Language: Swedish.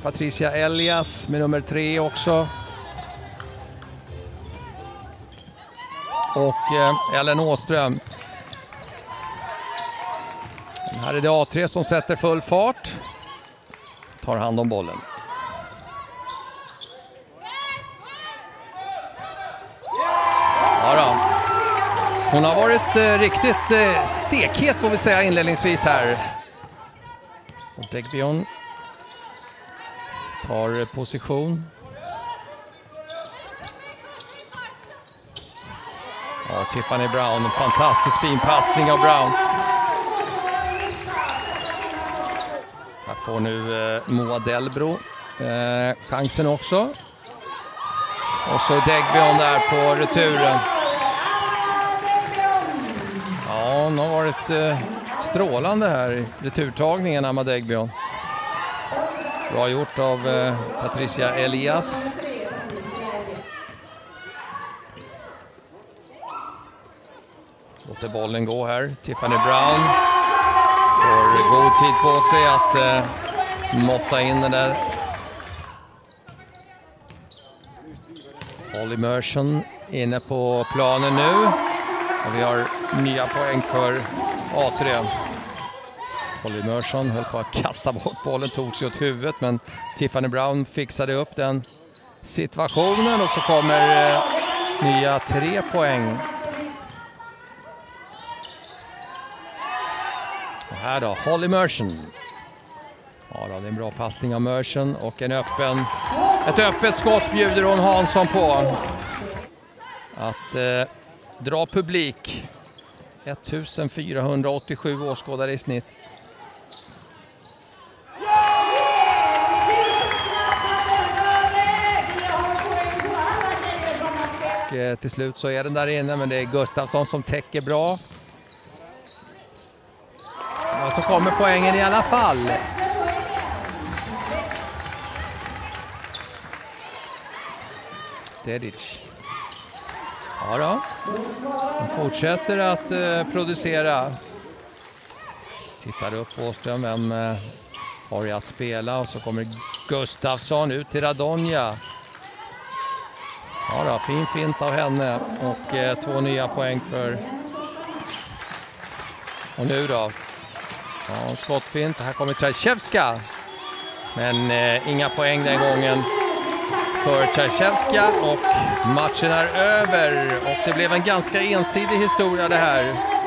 Patricia Elias med nummer 3 också. Och Ellen Åström. Här är det A3 som sätter full fart. Tar hand om bollen. Ja då. Hon har varit riktigt stekhet får vi säga inledningsvis här. Och Degbion tar position. Ja, Tiffany Brown, en fantastiskt fin passning av Brown. Här får nu Moa Delbro chansen också. Och så Degbion där på returen. Ja, hon har varit strålande här i returtagningen, Emma Degbion. Bra gjort av Patricia Elias. Låter bollen gå här. Tiffany Brown får god tid på sig att måtta in den där. Holly Merson inne på planen nu. Och vi har nya poäng för A3. Holly Merson höll på att kasta bort bollen, tog sig åt huvudet, men Tiffany Brown fixade upp den situationen och så kommer nya 3 poäng. Och här då, Holly Merson. Ja då, det är en bra passning av Merson och ett öppet skott bjuder hon Hansson på. Att dra publik. 1487 åskådare i snitt. Och till slut så är den där inne, men det är Gustafsson som täcker bra. Och så kommer poängen i alla fall. Dedic. Ja då. De fortsätter att producera. Tittar upp på Åström, vem har att spela, och så kommer Gustafsson ut till Radonja. Ja då, fin fint av henne och 2 nya poäng för. Och nu då. Ja, skottfint. Här kommer Tchaichevska. Men inga poäng den gången för Tchaichevska och matchen är över. Och det blev en ganska ensidig historia det här.